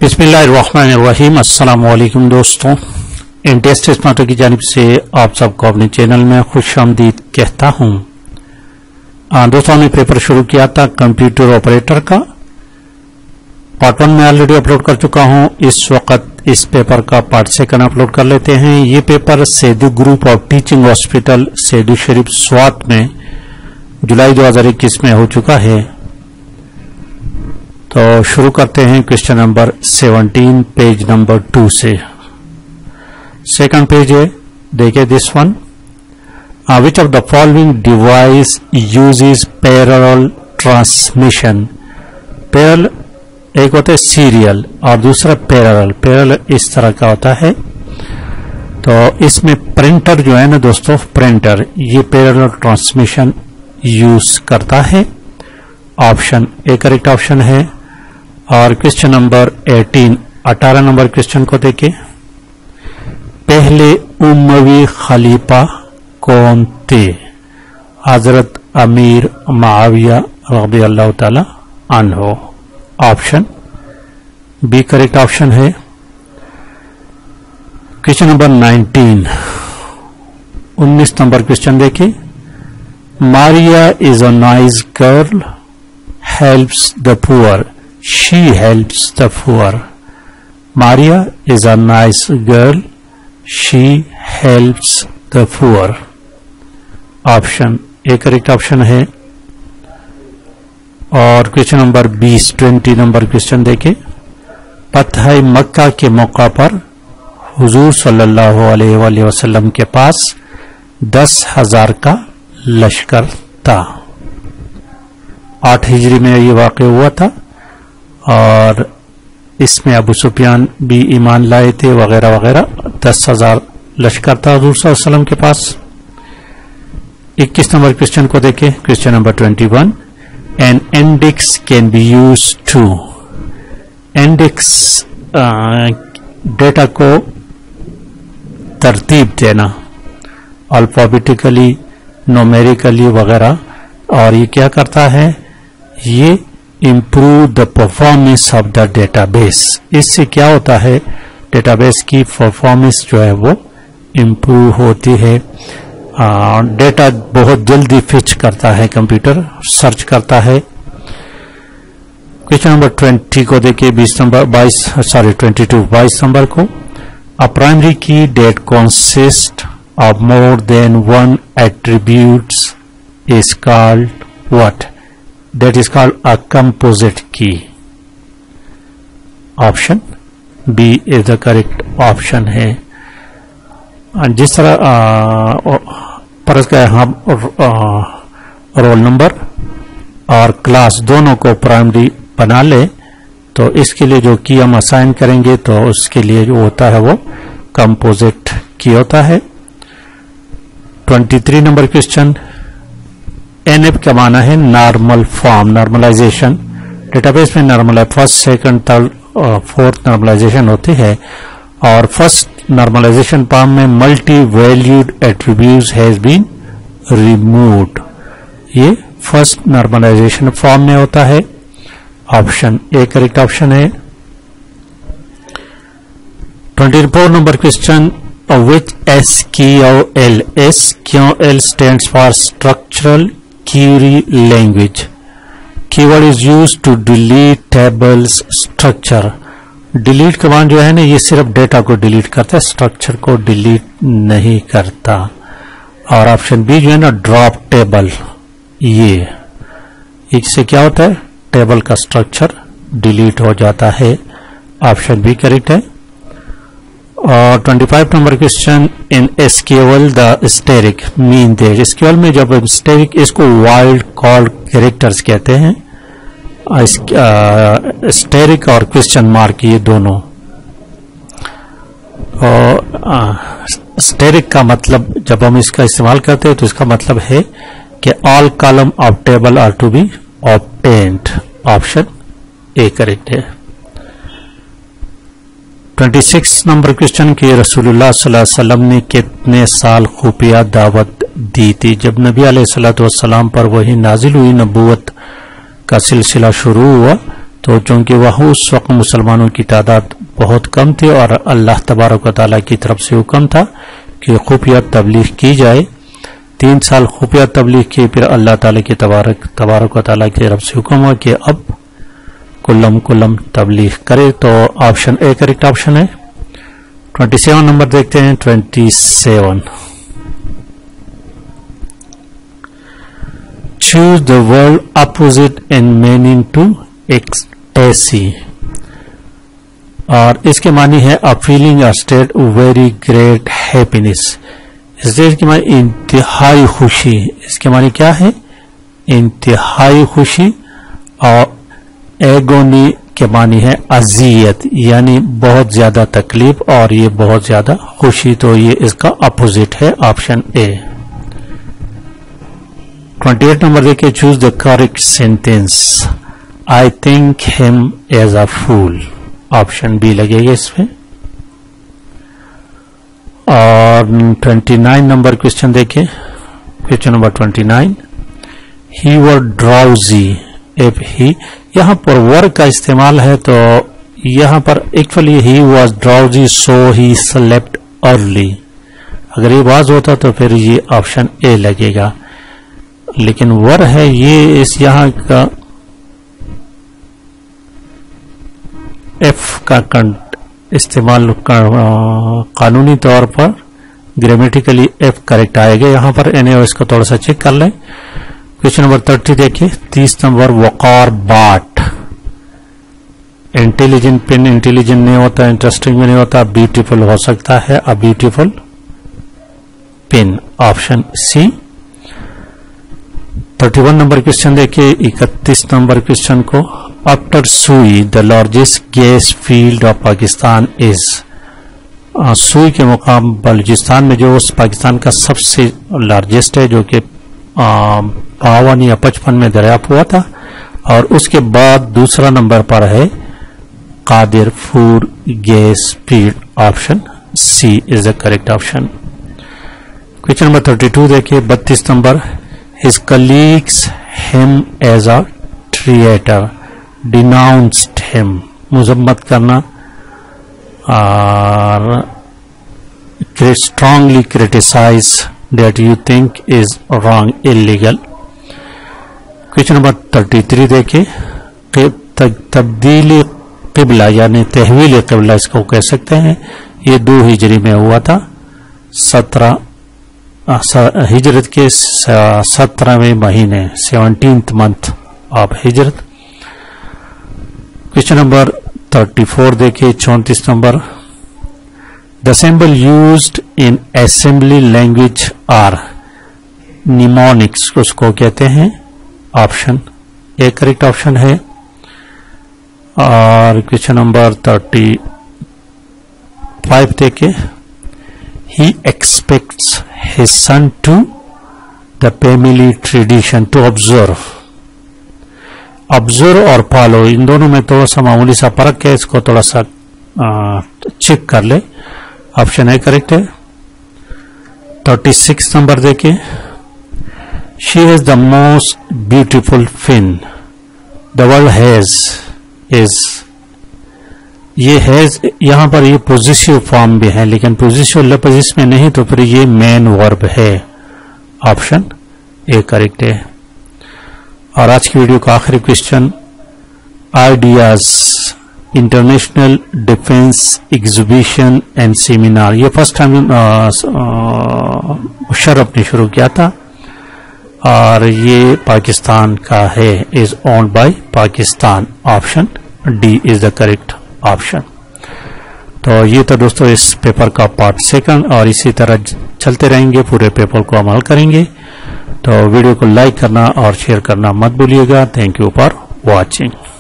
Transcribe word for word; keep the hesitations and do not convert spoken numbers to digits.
बिस्मिल्लाहिर्रहमानिर्रहीम। अस्सलाम वालेकुम दोस्तों, इंटेस्ट स्मार्टो की जानिब से आप सबको अपने चैनल में खुश आमदीद कहता हूँ। दोस्तों ने पेपर शुरू किया था कंप्यूटर ऑपरेटर का, पार्ट वन में ऑलरेडी अपलोड कर चुका हूँ। इस वक्त इस पेपर का पार्ट सेकंड अपलोड कर लेते हैं। ये paper Saidu group of teaching hospital Saidu Sharif Swat में जुलाई दो हजार इक्कीस में हो चुका है। तो शुरू करते हैं question number seventeen page number two से। सेकंड पेज है, देखिए this one, which of the following device uses parallel transmission. Parallel एक होता है सीरियल और दूसरा पैरेलल। पैरेलल इस तरह का होता है। तो इसमें प्रिंटर जो है ना दोस्तों, प्रिंटर ये पैरेलल ट्रांसमिशन यूज करता है। ऑप्शन ए करेक्ट ऑप्शन है। और क्वेश्चन नंबर एटीन, अठारह नंबर क्वेश्चन को देखें। पहले उम्मवी खलीफा कौन थे? हजरत अमीर मुआविया रज़ियल्लाहु ताला अन्हु। ऑप्शन बी करेक्ट ऑप्शन है। क्वेश्चन नंबर नाइनटीन, उन्नीस नंबर क्वेश्चन देखिए। Maria is a nice girl, helps the poor, she helps the poor. Maria is a nice girl, she helps the poor. Option A correct option है। और question number बीस, twenty number question देखें। फतह मक्का के मौका पर हुजूर सल्लल्लाहु अलैहि वसल्लम के पास दस हजार का लश्कर था। आठ हिजरी में ये वाक़या हुआ था और इसमें अबू सुफियान भी ईमान लाए थे वगैरह वगैरह। दस हजार लश्कर था हुजूर सल्लल्लाहु अलैहि वसल्लम के पास। इक्कीस नंबर क्वेश्चन को देखें। Question number twenty one, an index can be use to. Index data को तरतीब देना, अल्फाबेटिकली, न्यूमेरिकली वगैरह। और ये क्या करता है? ये improve the performance of the database। इससे क्या होता है? डेटाबेस की परफॉर्मेंस जो है वो improve होती है। डेटा बहुत जल्दी फिच करता है, कंप्यूटर सर्च करता है। क्वेश्चन नंबर ट्वेंटी को देखिए। बीस नंबर बाईस सॉरी ट्वेंटी टू बाईस नंबर को। A primary key that consist of more than one attributes is called what? That is called a composite key. Option B is the correct option है। जिस तरह फर्ज का हम रोल नंबर और class दोनों को प्राइमरी बना ले, तो इसके लिए जो की हम असाइन करेंगे तो उसके लिए जो होता है वो कंपोजिट की होता है। Twenty three number question. N F का माना है नॉर्मल फॉर्म, नॉर्मलाइजेशन। डेटाबेस में नॉर्मल है, first second third fourth normalization होती है। और फर्स्ट नॉर्मलाइजेशन फॉर्म में multi valued attributes has been removed. ये फर्स्ट नॉर्मलाइजेशन फॉर्म में होता है। ऑप्शन ए करेक्ट ऑप्शन है। Twenty four number question, which S Q L S Q L stands for structural query language. Keyword is used to delete tables structure. delete command जो है ना, ये सिर्फ data को डिलीट करता है, structure को डिलीट नहीं करता। और ऑप्शन बी जो है ना, ड्रॉप टेबल, ये इससे क्या होता है? टेबल का स्ट्रक्चर डिलीट हो जाता है। ऑप्शन बी करेक्ट है। और twenty five number question, in SQL the asterisk mean there. SQL में जब स्टेरिक, इसको वाइल्ड कॉल्ड कैरेक्टर्स कहते हैं। स्टेरिक और क्वेश्चन मार्क ये दोनों। और स्टेरिक का मतलब जब हम इसका इस्तेमाल करते हैं तो इसका मतलब है कि all column of table are to be obtained. Option A correct है। ट्वेंटी सिक्स नंबर क्वेश्चन के रसूलुल्लाह सल्लल्लाहु अलैहि वसल्लम ने कितने साल खुफिया दावत दी थी? जब नबी अलैहिस्सलातु वस्सलाम पर वही नाजिल हुई, नबूवत का सिलसिला शुरू हुआ, تو چونکہ وہ اس وقت مسلمانوں کی تعداد بہت کم تھی اور اللہ تبارک و تعالیٰ کی طرف سے حکم تھا کہ خفیہ تبلیغ کی جائے. تین سال خفیہ تبلیغ کی، پھر اللہ تعالیٰ کی تبارک تبارک و تعالیٰ کی طرف سے حکم ہوا کہ اب کلم کلم تبلیغ کرے. تو آپشن اے کریکٹ آپشن ہے. ٹوینٹی سیون نمبر دیکھتے ہیں. Twenty seven choose the word opposite in meaning to ecstasy. اور اس کے معنی ہے a feeling or state very great happiness. اس کے معنی انتہائی خوشی. اس کے معنی کیا ہے؟ انتہائی خوشی. اور ایگونی کے معنی ہے اذیت، یعنی بہت زیادہ تکلیف اور یہ بہت زیادہ خوشی. تو یہ اس کا اپوزٹ ہے option A. Twenty eight number دیکھیں. Choose the correct sentence. I think him as a fool. Option B لگے گا اس میں. اور ٹوینٹی نائن نمبر کوشچن دیکھیں. Question number twenty nine. He were drowsy if he. یہاں پر ور کا استعمال ہے تو یہاں پر actually he was drowsy so he slept early. اگر یہ واز ہوتا تو پھر یہ آپشن اے لگے گا، لیکن ور ہے یہ اس یہاں کا ایف کا استعمال قانونی طور پر گرامیٹیکلی ایف کریکٹ آئے گا یہاں پر. انہیں اس کو تھوڑا سا چیک کر لیں. کوشچن نمبر تھرٹی دیکھیں. تیس نمبر. وقار باٹ. انٹیلیجنٹ پن انٹیلیجنٹ نہیں ہوتا، انٹرسٹنگ بھی نہیں ہوتا، بیوٹیفل ہو سکتا ہے. ا بیوٹیفل پن. Option C. Thirty one number question دیکھیے. اکتیس نمبر کوشچن کو. After Sui the largest gas field of Pakistan is. Sui کے مقام بلوچستان میں جو پاکستان کا سب سے لارجسٹ ہے، جو کہ باون یا پچپن میں دریافت ہوا تھا. اور اس کے بعد دوسرا نمبر پر ہے Qadirpur gas field. Option C is the correct option. Question number thirty two دیکھیے. بتیس number. His colleagues him as a traitor, denounced him. مذمت کرنا اور strongly criticize that you think is wrong, illegal. Question number thirty three دیکھیں. تبدیلی قبلہ یعنی تحویل قبلہ اس کو کہہ سکتے ہیں. یہ دو ہجری میں ہوا تھا. سترہ ہجرت کے سترہویں مہینے سیونٹینتھ منتھ آف ہجرت. کوشچن نمبر تھرٹی فور دیکھیے. چونتیس number. The symbol used in assembly language are mnemonics. اس کو کہتے ہیں. آپشن اے کریکٹ آپشن ہے. اور کوشچن نمبر تھرٹی فائیو دیکھیے. He expects his son to the family tradition to observe. observe اور follow ان دونوں میں تھوڑا سا معمولی سا فرق ہے. اس کو تھوڑا سا چیک کر لے. آپشن اے کریکٹ ہے. تھرٹی سکس نمبر دیکھیں. She has the most beautiful fin the world has is. یہ ہیز یہاں پر یہ پوزیشو فارم بھی ہے، لیکن پوزیشو لفظ اس میں نہیں، تو پھر یہ مین ورب ہے. آپشن اے کریکٹ ہے. اور آج کی ویڈیو کا آخری question. IDEAS international defence exhibition and seminar. یہ فرسٹ ٹائم مشرف نے شروع کیا تھا اور یہ پاکستان کا ہے. Is owned by Pakistan. Option D is the correct option. تو یہ تھا دوستو اس پیپر کا پارٹ سیکنڈ، اور اسی طرح چلتے رہیں گے، پورے پیپر کو عمل کریں گے. تو ویڈیو کو لائک کرنا اور شیئر کرنا مت بھولیے گا. Thank you for watching.